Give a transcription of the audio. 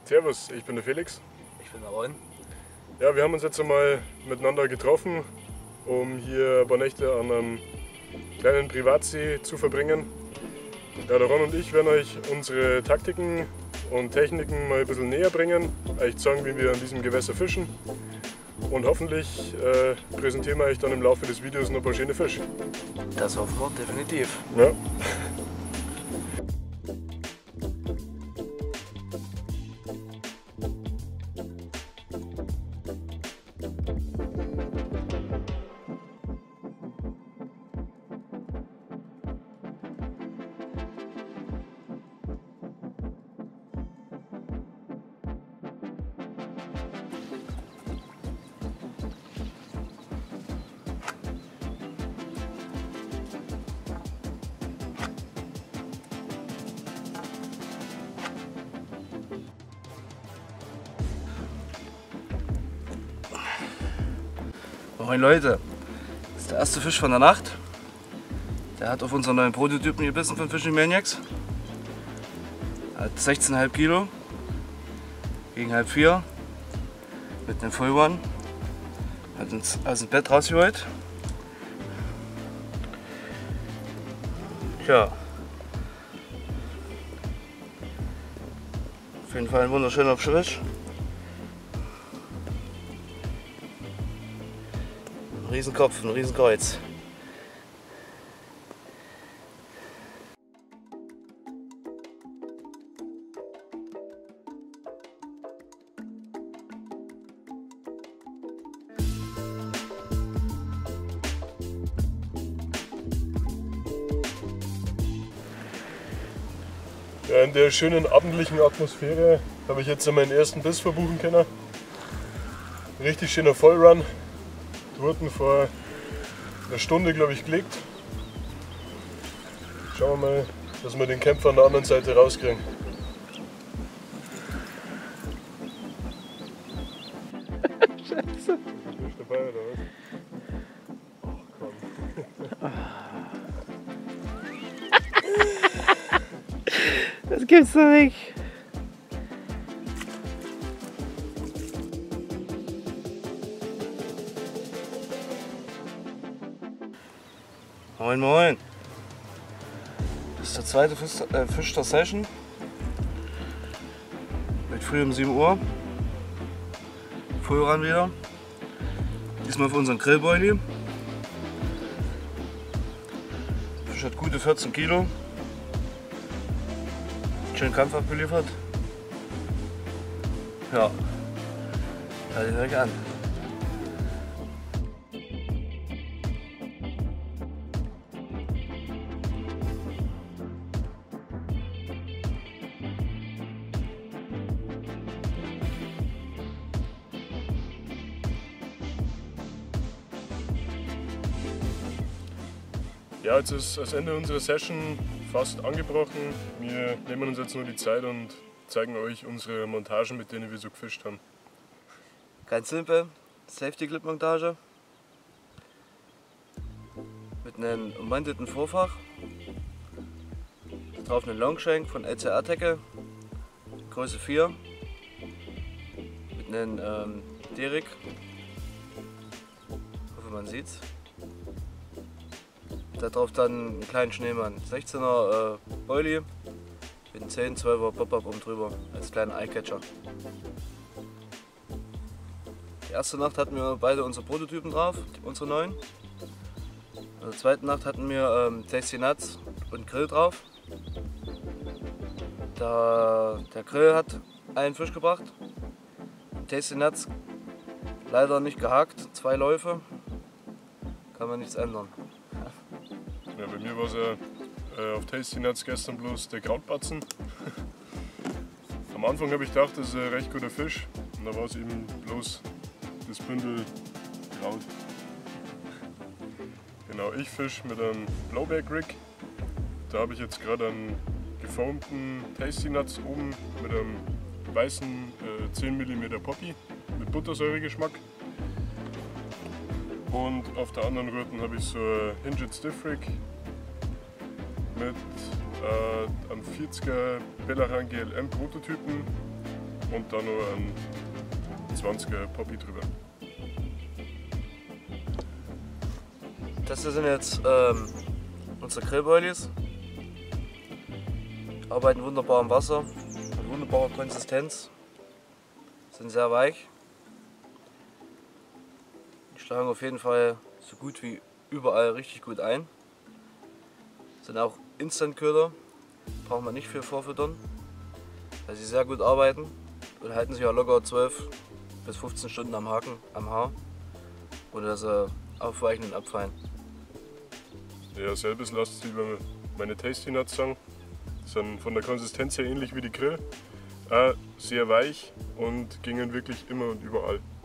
Servus, ich bin der Felix. Ich bin der Ron. Ja, wir haben uns jetzt einmal miteinander getroffen, um hier ein paar Nächte an einem kleinen Privatsee zu verbringen. Ja, der Ron und ich werden euch unsere Taktiken und Techniken mal ein bisschen näher bringen, euch zeigen, wie wir an diesem Gewässer fischen. Und hoffentlich präsentieren wir euch dann im Laufe des Videos noch ein paar schöne Fische. Das hoffen wir definitiv. Ja. Moin Leute, das ist der erste Fisch von der Nacht. Der hat auf unseren neuen Prototypen gebissen von Fishing Maniacs. Hat 16,5 Kilo gegen halb 4 mit einem Full One. Hat uns aus dem Bett rausgeholt. Ja. Auf jeden Fall ein wunderschöner Fisch. Ein Riesenkopf, ein Riesenkreuz. Ja, in der schönen abendlichen Atmosphäre habe ich jetzt meinen ersten Biss verbuchen können. Richtig schöner Vollrun. Wurden vor einer Stunde, glaube ich, gelegt. Schauen wir mal, dass wir den Kämpfer an der anderen Seite rauskriegen. Scheiße. Bist du dabei oder was? Ach komm. Das gibt's doch nicht. Moin Moin. Das ist der zweite Fisch der Session. Mit früh um 7 Uhr. Fullrun wieder. Diesmal für unseren Grillboilie. Der Fisch hat gute 14 Kilo. Schön Kampf abgeliefert. Ja. Schau dir direkt an. Ja, jetzt ist das Ende unserer Session fast angebrochen. Wir nehmen uns jetzt nur die Zeit und zeigen euch unsere Montagen, mit denen wir so gefischt haben. Ganz simpel, Safety Clip Montage mit einem umwandeten Vorfach, drauf eine Longshank von LCR Tackle, Größe 4 mit einem D-Rig, hoffe man sieht's. Da drauf dann einen kleinen Schneemann, 16er Boilie mit einem 10, 12er Pop-Up oben drüber als kleiner Eyecatcher. Die erste Nacht hatten wir beide unsere Prototypen drauf, unsere neuen. In der zweiten Nacht hatten wir Tasty Nuts und Grill drauf. Der Grill hat einen Fisch gebracht. Tasty Nuts leider nicht gehakt, 2 Läufe. Kann man nichts ändern. Ja, bei mir war es ja auf Tasty Nuts gestern bloß der Krautbatzen. Am Anfang habe ich gedacht, das ist ein recht guter Fisch. Und da war es eben bloß das Bündel Kraut. Genau, ich fische mit einem Blowback Rig. Da habe ich jetzt gerade einen gefoamten Tasty Nuts oben mit einem weißen 10 mm Poppy mit Buttersäuregeschmack. Und auf der anderen Röten habe ich so ein Hinged Stiff Rig mit einem 40er Bellaran GLM Prototypen und dann noch ein 20er Poppy drüber. Das hier sind jetzt unsere Grillboilies. Arbeiten wunderbar im Wasser, mit wunderbarer Konsistenz, sind sehr weich. Die schlagen auf jeden Fall so gut wie überall richtig gut ein. Sind auch Instant-Köder, braucht man nicht viel vorfüttern, weil sie sehr gut arbeiten und halten sich auch locker 12 bis 15 Stunden am Haken, am Haar, ohne dass sie aufweichen und abfallen. Ja, selbes lasst sich über meine Tasty Nuts sagen. Sind von der Konsistenz her ähnlich wie die Grill. Auch sehr weich und gingen wirklich immer und überall.